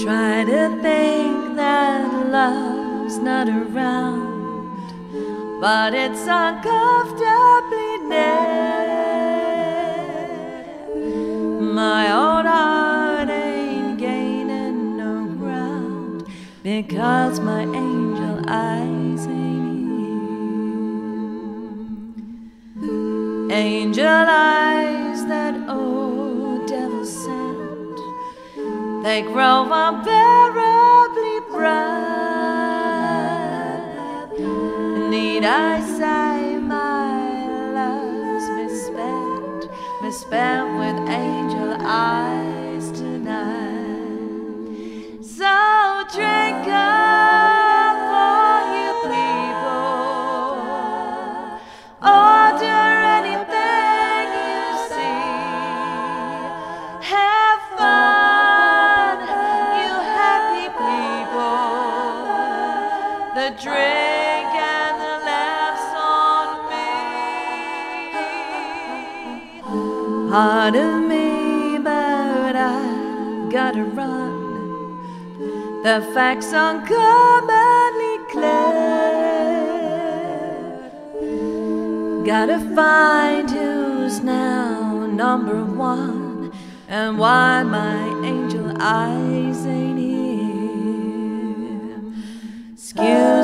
Try to think that love's not around, but it's uncomfortably near. My old heart ain't gaining no ground because my angel eyes ain't here. Angel eyes that old devil sent, they grow unbearably bright. Need I say my love's misspent with angel eyes tonight. So drink up for you people, order anything you see, have fun, you happy people. The drink and the laughs on me. Pardon me, but I've gotta run. The facts uncommonly clear. Gotta find who's now number one and why my angel eyes ain't here. Excuse